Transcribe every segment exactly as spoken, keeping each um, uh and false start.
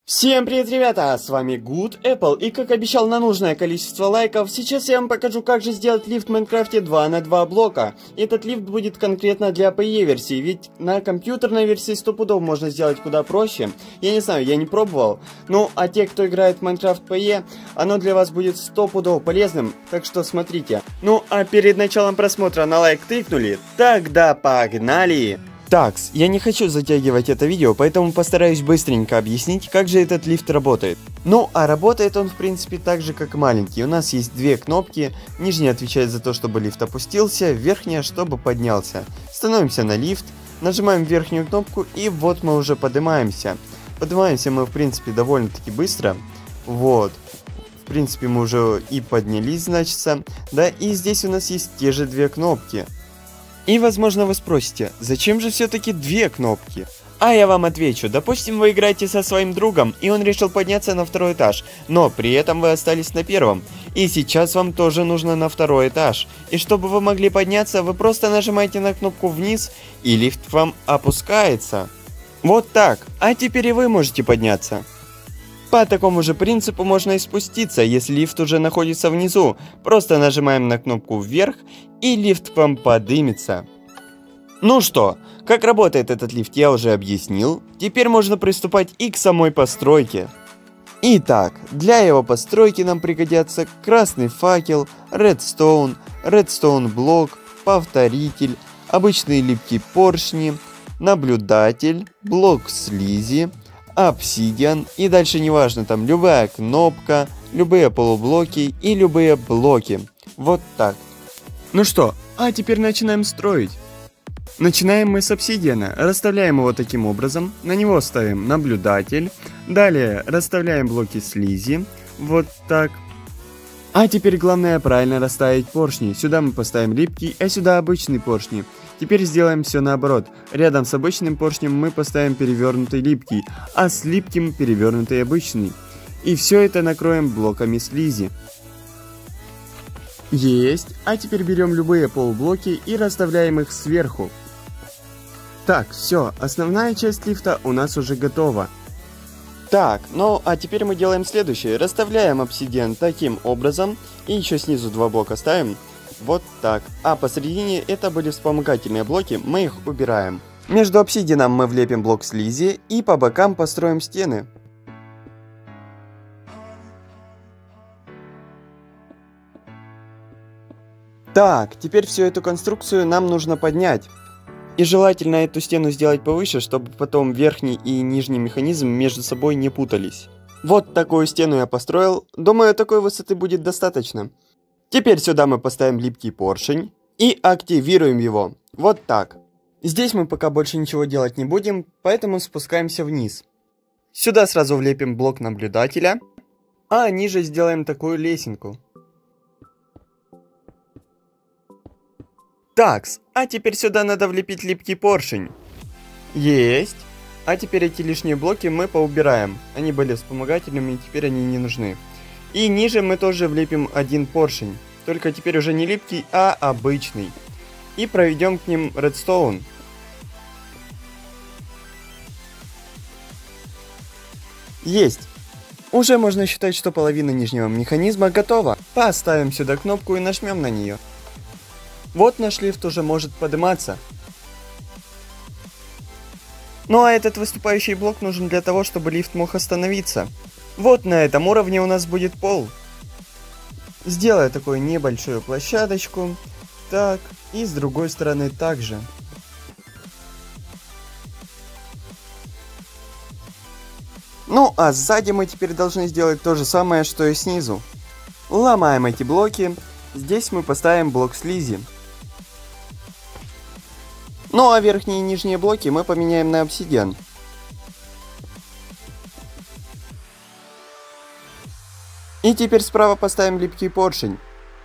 Всем привет, ребята! С вами Good Apple, и как обещал на нужное количество лайков, сейчас я вам покажу, как же сделать лифт в Майнкрафте два на два блока. Этот лифт будет конкретно для пи и версии, ведь на компьютерной версии сто пудов можно сделать куда проще. Я не знаю, я не пробовал. Ну, а те, кто играет в Майнкрафт пи и, оно для вас будет сто пудов полезным, так что смотрите. Ну, а перед началом просмотра на лайк тыкнули? Тогда погнали! Такс, я не хочу затягивать это видео, поэтому постараюсь быстренько объяснить, как же этот лифт работает. Ну, а работает он, в принципе, так же, как маленький. У нас есть две кнопки. Нижняя отвечает за то, чтобы лифт опустился, верхняя, чтобы поднялся. Становимся на лифт, нажимаем верхнюю кнопку, и вот мы уже поднимаемся. Поднимаемся мы, в принципе, довольно-таки быстро. Вот. В принципе, мы уже и поднялись, значится. Да, и здесь у нас есть те же две кнопки. И, возможно, вы спросите, зачем же все-таки две кнопки? А я вам отвечу, допустим, вы играете со своим другом, и он решил подняться на второй этаж, но при этом вы остались на первом. И сейчас вам тоже нужно на второй этаж. И чтобы вы могли подняться, вы просто нажимаете на кнопку вниз, и лифт вам опускается. Вот так. А теперь и вы можете подняться. По такому же принципу можно и спуститься, если лифт уже находится внизу. Просто нажимаем на кнопку вверх, и лифт вам подымется. Ну что, как работает этот лифт, я уже объяснил. Теперь можно приступать и к самой постройке. Итак, для его постройки нам пригодятся красный факел, редстоун, редстоун блок, повторитель, обычные липкие поршни, наблюдатель, блок слизи, обсидиан, и дальше неважно, там любая кнопка, любые полублоки и любые блоки. Вот так. Ну что, а теперь начинаем строить. Начинаем мы с обсидиана, расставляем его таким образом, на него ставим наблюдатель, далее расставляем блоки слизи, вот так. А теперь главное правильно расставить поршни, сюда мы поставим липкий, а сюда обычный поршни. Теперь сделаем все наоборот, рядом с обычным поршнем мы поставим перевернутый липкий, а с липким перевернутый обычный. И все это накроем блоками слизи. Есть, а теперь берем любые полублоки и расставляем их сверху. Так, все, основная часть лифта у нас уже готова. Так, ну а теперь мы делаем следующее. Расставляем обсидиан таким образом. И еще снизу два блока ставим. Вот так. А посередине это были вспомогательные блоки, мы их убираем. Между обсидианом мы влепим блок слизи и по бокам построим стены. Так, теперь всю эту конструкцию нам нужно поднять. И желательно эту стену сделать повыше, чтобы потом верхний и нижний механизм между собой не путались. Вот такую стену я построил. Думаю, такой высоты будет достаточно. Теперь сюда мы поставим липкий поршень и активируем его. Вот так. Здесь мы пока больше ничего делать не будем, поэтому спускаемся вниз. Сюда сразу влепим блок наблюдателя, а ниже сделаем такую лесенку. Такс, а теперь сюда надо влепить липкий поршень. Есть. А теперь эти лишние блоки мы поубираем. Они были вспомогательными, и теперь они не нужны. И ниже мы тоже влепим один поршень. Только теперь уже не липкий, а обычный. И проведем к ним редстоун. Есть. Уже можно считать, что половина нижнего механизма готова. Поставим сюда кнопку и нажмем на нее. Вот наш лифт уже может подниматься. Ну а этот выступающий блок нужен для того, чтобы лифт мог остановиться. Вот на этом уровне у нас будет пол. Сделаю такую небольшую площадочку. Так, и с другой стороны также. Ну а сзади мы теперь должны сделать то же самое, что и снизу. Ломаем эти блоки. Здесь мы поставим блок слизи. Ну а верхние и нижние блоки мы поменяем на обсидиан. И теперь справа поставим липкий поршень.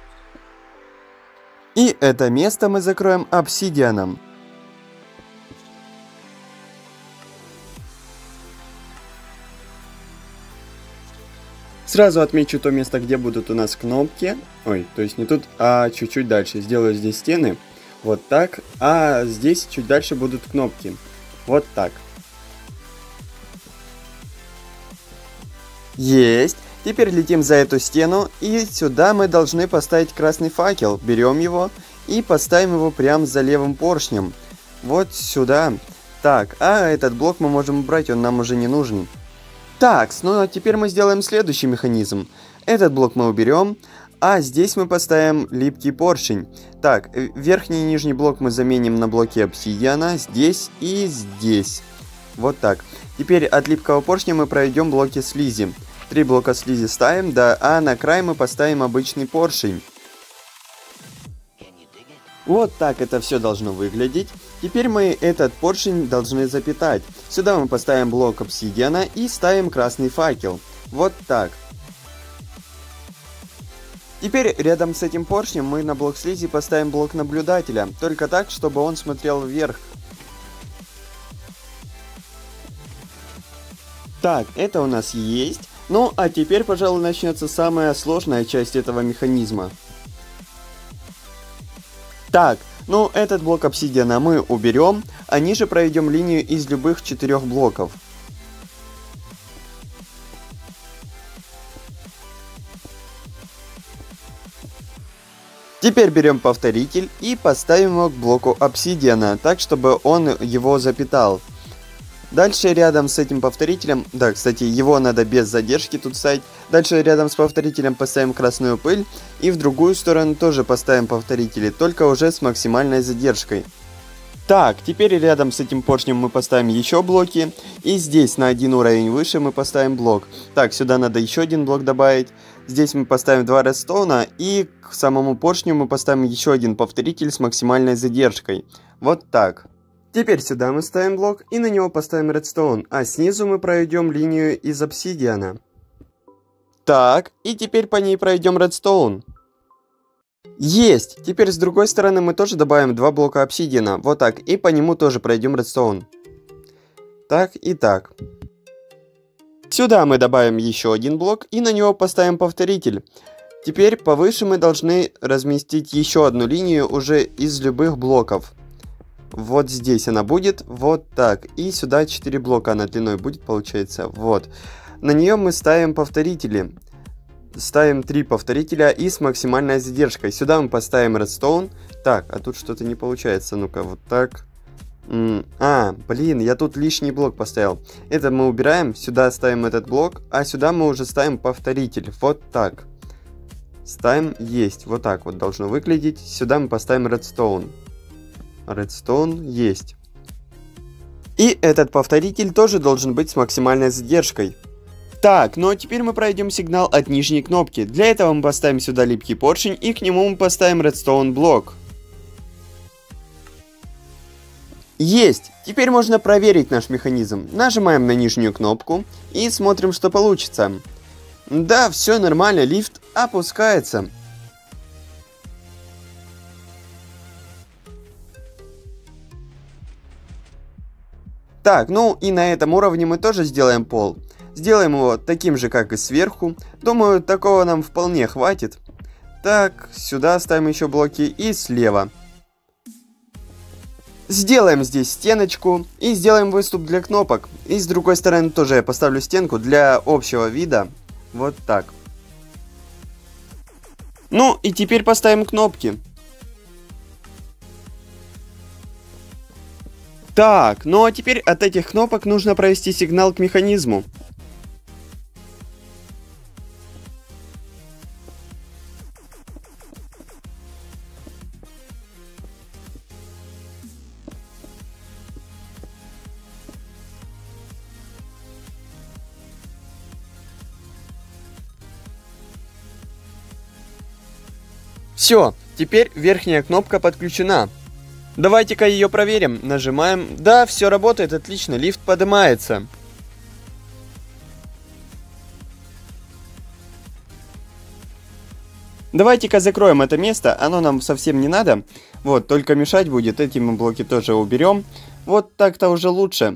И это место мы закроем обсидианом. Сразу отмечу то место, где будут у нас кнопки. Ой, то есть не тут, а чуть-чуть дальше. Сделаю здесь стены. Вот так. А здесь чуть дальше будут кнопки. Вот так. Есть. Теперь летим за эту стену, и сюда мы должны поставить красный факел. Берем его и поставим его прямо за левым поршнем. Вот сюда. Так, а этот блок мы можем убрать, он нам уже не нужен. Так, ну а теперь мы сделаем следующий механизм. Этот блок мы уберем, а здесь мы поставим липкий поршень. Так, верхний и нижний блок мы заменим на блоки обсидиана, здесь и здесь. Вот так. Теперь от липкого поршня мы проведем блоки слизи. Три блока слизи ставим, да, а на край мы поставим обычный поршень. Вот так это все должно выглядеть. Теперь мы этот поршень должны запитать. Сюда мы поставим блок обсидиана и ставим красный факел. Вот так. Теперь рядом с этим поршнем мы на блок слизи поставим блок наблюдателя. Только так, чтобы он смотрел вверх. Так, это у нас есть. Ну, а теперь, пожалуй, начнется самая сложная часть этого механизма. Так, ну, этот блок обсидиана мы уберем, а ниже проведем линию из любых четырех блоков. Теперь берем повторитель и поставим его к блоку обсидиана, так, чтобы он его запитал. Дальше рядом с этим повторителем, да, кстати, его надо без задержки тут ставить. Дальше рядом с повторителем поставим красную пыль. И в другую сторону тоже поставим повторители, только уже с максимальной задержкой. Так, теперь рядом с этим поршнем мы поставим еще блоки. И здесь на один уровень выше мы поставим блок. Так, сюда надо еще один блок добавить. Здесь мы поставим два редстоуна. И к самому поршню мы поставим еще один повторитель с максимальной задержкой. Вот так. Теперь сюда мы ставим блок и на него поставим редстоун, а снизу мы проведем линию из обсидиана. Так, и теперь по ней проведем редстоун. Есть! Теперь с другой стороны мы тоже добавим два блока обсидиана, вот так, и по нему тоже пройдем редстоун. Так и так. Сюда мы добавим еще один блок и на него поставим повторитель. Теперь повыше мы должны разместить еще одну линию уже из любых блоков. Вот здесь она будет, вот так. И сюда четыре блока она длиной будет, получается. Вот. На нее мы ставим повторители. Ставим три повторителя и с максимальной задержкой. Сюда мы поставим редстоун. Так, а тут что-то не получается. Ну-ка, вот так. М-м, а, блин, я тут лишний блок поставил. Это мы убираем, сюда ставим этот блок, а сюда мы уже ставим повторитель. Вот так. Ставим, есть. Вот так вот должно выглядеть. Сюда мы поставим редстоун. Редстоун есть. И этот повторитель тоже должен быть с максимальной задержкой. Так, ну а теперь мы пройдем сигнал от нижней кнопки. Для этого мы поставим сюда липкий поршень и к нему мы поставим редстоун блок. Есть! Теперь можно проверить наш механизм. Нажимаем на нижнюю кнопку и смотрим, что получится. Да, все нормально, лифт опускается. Так, ну и на этом уровне мы тоже сделаем пол. Сделаем его таким же, как и сверху. Думаю, такого нам вполне хватит. Так, сюда ставим еще блоки и слева. Сделаем здесь стеночку и сделаем выступ для кнопок. И с другой стороны тоже я поставлю стенку для общего вида. Вот так. Ну и теперь поставим кнопки. Так, ну а теперь от этих кнопок нужно провести сигнал к механизму. Все, теперь верхняя кнопка подключена. Давайте-ка ее проверим. Нажимаем. Да, все работает отлично, лифт поднимается. Давайте-ка закроем это место, оно нам совсем не надо. Вот, только мешать будет, эти мы блоки тоже уберем. Вот так-то уже лучше.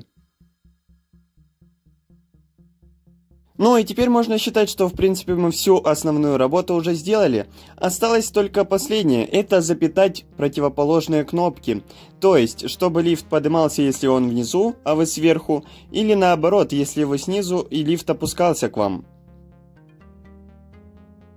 Ну и теперь можно считать, что в принципе мы всю основную работу уже сделали. Осталось только последнее, это запитать противоположные кнопки. То есть, чтобы лифт поднимался, если он внизу, а вы сверху, или наоборот, если вы снизу и лифт опускался к вам.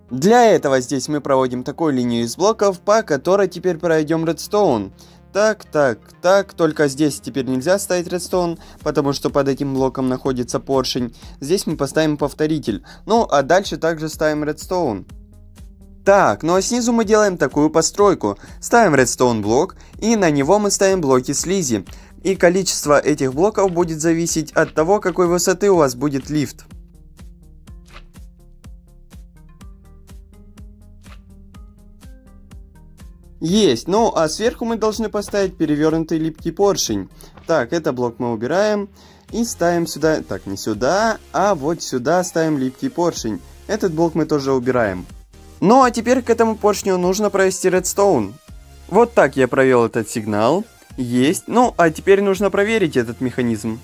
Для этого здесь мы проводим такую линию из блоков, по которой теперь пройдем редстоун. Так, так, так, только здесь теперь нельзя ставить редстоун, потому что под этим блоком находится поршень. Здесь мы поставим повторитель, ну а дальше также ставим редстоун. Так, ну а снизу мы делаем такую постройку. Ставим редстоун блок, и на него мы ставим блоки слизи. И количество этих блоков будет зависеть от того, какой высоты у вас будет лифт. Есть, ну а сверху мы должны поставить перевернутый липкий поршень. Так, этот блок мы убираем и ставим сюда, так, не сюда, а вот сюда ставим липкий поршень. Этот блок мы тоже убираем. Ну а теперь к этому поршню нужно провести редстоун. Вот так я провел этот сигнал. Есть, ну а теперь нужно проверить этот механизм.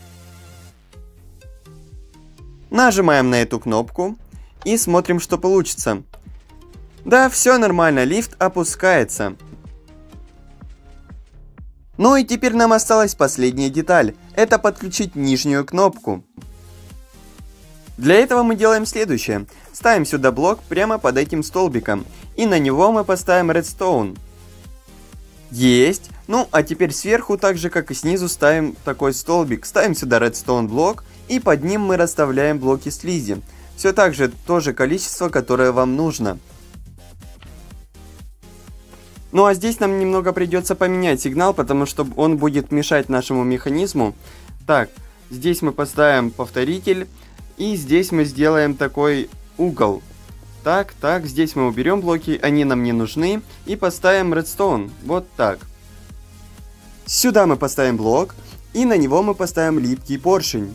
Нажимаем на эту кнопку и смотрим, что получится. Да, все нормально, лифт опускается. Ну и теперь нам осталась последняя деталь. Это подключить нижнюю кнопку. Для этого мы делаем следующее. Ставим сюда блок прямо под этим столбиком. И на него мы поставим редстоун. Есть. Ну а теперь сверху, так же как и снизу, ставим такой столбик. Ставим сюда редстоун блок. И под ним мы расставляем блоки слизи. Все так же, то же количество, которое вам нужно. Ну а здесь нам немного придется поменять сигнал, потому что он будет мешать нашему механизму. Так, здесь мы поставим повторитель, и здесь мы сделаем такой угол. Так, так, здесь мы уберем блоки, они нам не нужны, и поставим редстоун, вот так. Сюда мы поставим блок, и на него мы поставим липкий поршень.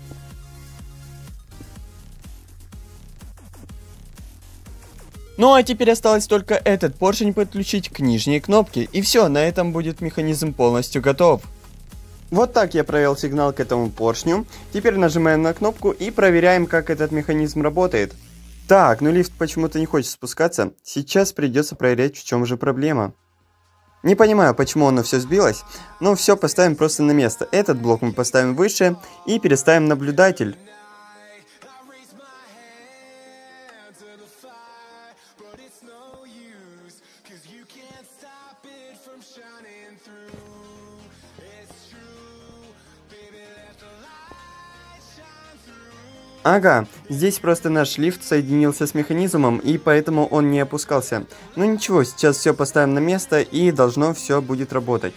Ну а теперь осталось только этот поршень подключить к нижней кнопке, и все, на этом будет механизм полностью готов. Вот так я провел сигнал к этому поршню. Теперь нажимаем на кнопку и проверяем, как этот механизм работает. Так, ну лифт почему-то не хочет спускаться. Сейчас придется проверять, в чем же проблема. Не понимаю, почему оно все сбилось, но все поставим просто на место. Этот блок мы поставим выше и переставим наблюдатель. Ага, здесь просто наш лифт соединился с механизмом, и поэтому он не опускался. Ну ничего, сейчас все поставим на место, и должно все будет работать.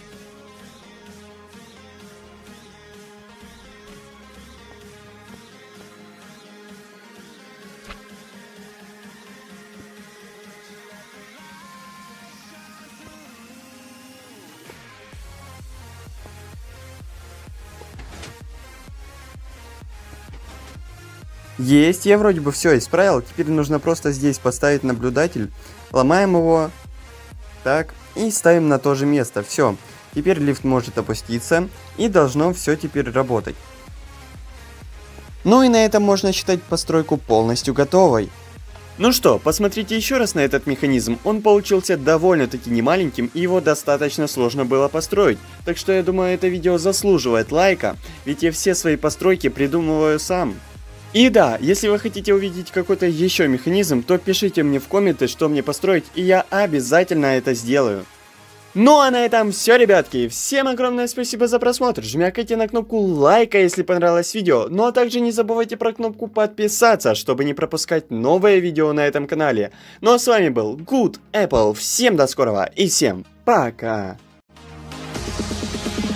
Есть, я вроде бы все исправил. Теперь нужно просто здесь поставить наблюдатель. Ломаем его. Так, и ставим на то же место. Все. Теперь лифт может опуститься. И должно все теперь работать. Ну и на этом можно считать постройку полностью готовой. Ну что, посмотрите еще раз на этот механизм. Он получился довольно-таки немаленьким, и его достаточно сложно было построить. Так что я думаю, это видео заслуживает лайка, ведь я все свои постройки придумываю сам. И да, если вы хотите увидеть какой-то еще механизм, то пишите мне в комменты, что мне построить, и я обязательно это сделаю. Ну а на этом все, ребятки. Всем огромное спасибо за просмотр. Жмякайте на кнопку лайка, если понравилось видео. Ну а также не забывайте про кнопку подписаться, чтобы не пропускать новые видео на этом канале. Ну а с вами был Good Apple. Всем до скорого и всем пока.